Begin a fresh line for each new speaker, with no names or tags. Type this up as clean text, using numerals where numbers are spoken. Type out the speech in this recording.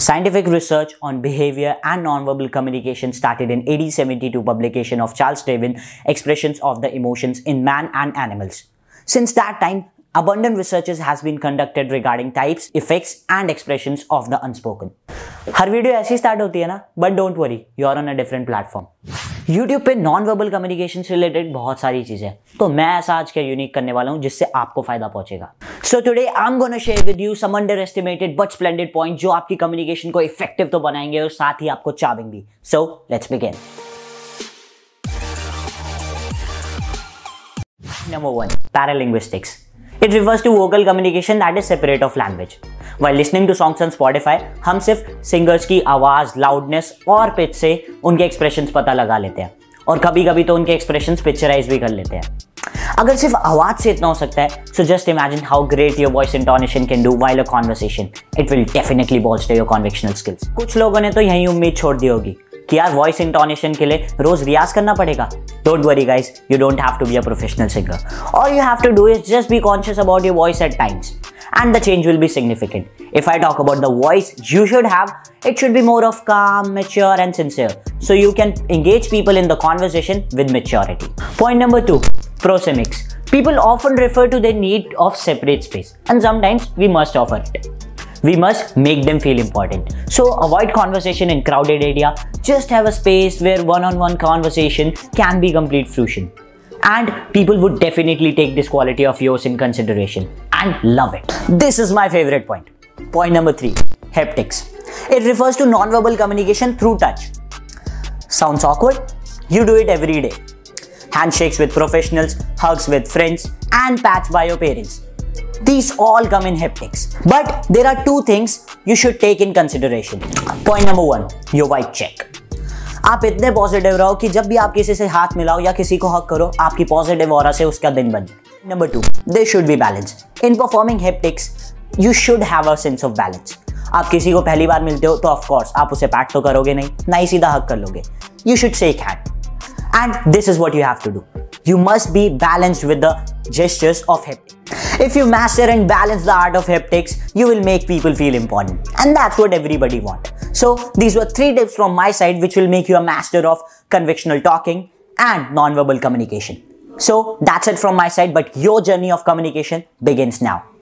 Scientific research on behavior and nonverbal communication started in 1872 publication of Charles Darwin, Expressions of the Emotions in Man and Animals. Since that time, abundant researches has been conducted regarding types, effects and expressions of the unspoken. हर video ऐसी start होती है ना, but don't worry, you are on a different platform. YouTube पे non verbal communication से related बहुत सारी चीजें, तो मैं ऐसा आज के यूनिक करने वाला हूं जिससे आपको फायदा पहुंचेगा. So today I am gonna share with you some under estimated but splendid point जो आपकी कम्युनिकेशन को इफेक्टिव तो बनाएंगे और साथ ही आपको चार्मिंग भी. So let's begin. Number 1. Paralinguistics. It refers to vocal communication that is separate of language. While listening to songs on Spotify, हम सिर्फ सिंगर्स की आवाज, लाउडनेस और पिच से उनके एक्सप्रेशंस पता लगा लेते हैं और कभी कभी तो उनके एक्सप्रेशंस पिक्चराइज भी कर लेते हैं. अगर सिर्फ आवाज से इतना हो सकता है, so just imagine how great your voice intonation can do while a conversation. It will definitely bolster your conversational skills. कुछ लोगों ने तो यही उम्मीद छोड़ दी होगी कि यार वॉइस इंटोनेशन के लिए रोज रियाज करना पड़ेगा. Don't worry guys, you don't have to be a professional singer. All you have to do is just be conscious about your voice at times and the change will be significant. If I talk about the voice you should have, it should be more of calm, mature and sincere, so you can engage people in the conversation with maturity. Point number 2, prosemics. People often refer to the need of separate space, and sometimes we must offer it. We must make them feel important. So avoid conversation in crowded area. Just have a space where one-on-one conversation can be complete fruition. And people would definitely take this quality of yours in consideration and love it. This is my favorite point. Point number 3, haptics. It refers to non-verbal communication through touch. Sounds awkward? You do it every day. Handshakes with professionals, hugs with friends, and pats by your parents. These all come in haptics. But there are 2 things you should take in consideration. Point number 1, your vibe check. आप इतने positive रहो कि जब भी आप किसी से हाथ मिलाओ या किसी को हक करो, आपकी पॉजिटिव ऑरा से उसका दिन बन जाए. Number 2, there should be balance. In performing haptics, you should have a sense of balance. आप किसी को पहली बार मिलते हो तो ऑफ कोर्स आप उसे पैट तो करोगे नहीं, ना ही सीधा हक कर लोगे. You should shake hand. And this is what you have to do. You must be balanced with the gestures of haptics. If you master and balance the art of haptics, you will make people feel important. And that's what everybody wants. So these were 3 tips from my side which will make you a master of conversational talking and non-verbal communication. So that's it from my side, but your journey of communication begins now.